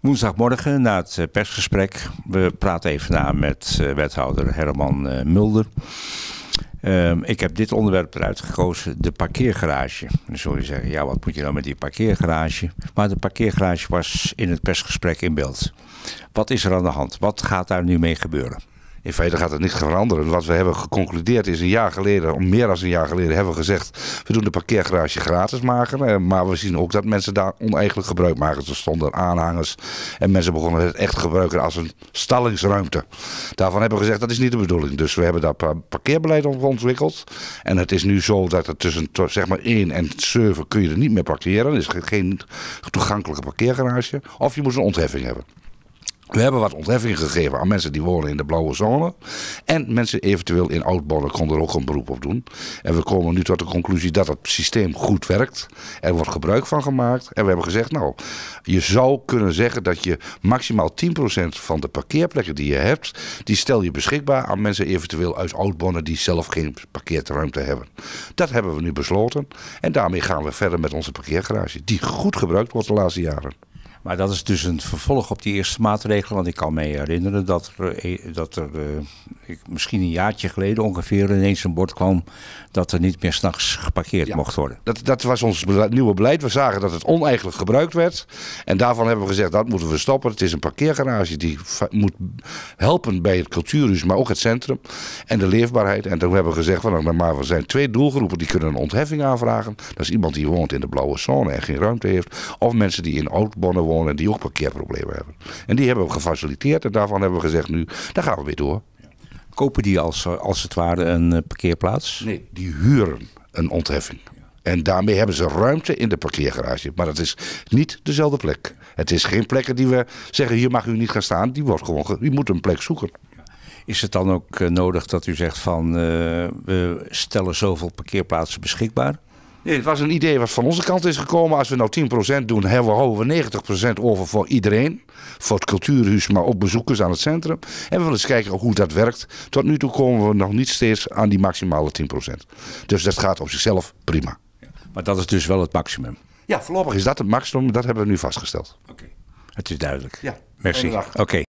Woensdagmorgen na het persgesprek. We praten even na met wethouder Herman Mulder. Ik heb dit onderwerp eruit gekozen, de parkeergarage. Dan zul je zeggen, ja, wat moet je nou met die parkeergarage? Maar de parkeergarage was in het persgesprek in beeld. Wat is er aan de hand? Wat gaat daar nu mee gebeuren? In feite gaat het niet veranderen. Wat we hebben geconcludeerd is meer dan een jaar geleden hebben we gezegd, we doen de parkeergarage gratis maken. Maar we zien ook dat mensen daar oneigenlijk gebruik maken. Er stonden aanhangers en mensen begonnen het echt te gebruiken als een stallingsruimte. Daarvan hebben we gezegd, dat is niet de bedoeling. Dus we hebben daar parkeerbeleid ontwikkeld. En het is nu zo dat er tussen zeg maar 1 en 7 kun je er niet meer parkeren. Er is geen toegankelijke parkeergarage. Of je moet een ontheffing hebben. We hebben wat ontheffing gegeven aan mensen die wonen in de blauwe zone. En mensen eventueel in Oud-Bonn konden er ook een beroep op doen. En we komen nu tot de conclusie dat het systeem goed werkt. Er wordt gebruik van gemaakt. En we hebben gezegd, nou, je zou kunnen zeggen dat je maximaal 10% van de parkeerplekken die je hebt, die stel je beschikbaar aan mensen eventueel uit Oud-Bonn die zelf geen parkeerruimte hebben. Dat hebben we nu besloten. En daarmee gaan we verder met onze parkeergarage, die goed gebruikt wordt de laatste jaren. Maar dat is dus een vervolg op die eerste maatregelen. Want ik kan me herinneren dat er misschien een jaartje geleden ongeveer ineens een bord kwam dat er niet meer 's nachts geparkeerd mocht worden. Dat was ons nieuwe beleid. We zagen dat het oneigenlijk gebruikt werd. En daarvan hebben we gezegd, dat moeten we stoppen. Het is een parkeergarage die moet helpen bij het cultuurhuis, maar ook het centrum. En de leefbaarheid. En toen hebben we gezegd, maar er zijn 2 doelgroepen die kunnen een ontheffing aanvragen. Dat is iemand die woont in de blauwe zone en geen ruimte heeft. Of mensen die in Oud-Bonn wonen en die ook parkeerproblemen hebben. En die hebben we gefaciliteerd en daarvan hebben we gezegd nu, daar gaan we weer door. Kopen die als het ware een parkeerplaats? Nee, die huren een ontheffing. En daarmee hebben ze ruimte in de parkeergarage. Maar dat is niet dezelfde plek. Het is geen plekken die we zeggen, hier mag u niet gaan staan. Die moet een plek zoeken. Is het dan ook nodig dat u zegt van, we stellen zoveel parkeerplaatsen beschikbaar? Nee, het was een idee wat van onze kant is gekomen. Als we nou 10% doen, houden we 90% over voor iedereen. Voor het cultuurhuis, maar ook bezoekers aan het centrum. En we willen eens kijken hoe dat werkt. Tot nu toe komen we nog niet steeds aan die maximale 10%. Dus dat gaat op zichzelf prima. Maar dat is dus wel het maximum? Ja, voorlopig is dat het maximum. Dat hebben we nu vastgesteld. Oké. Het is duidelijk. Ja. Merci. Oké.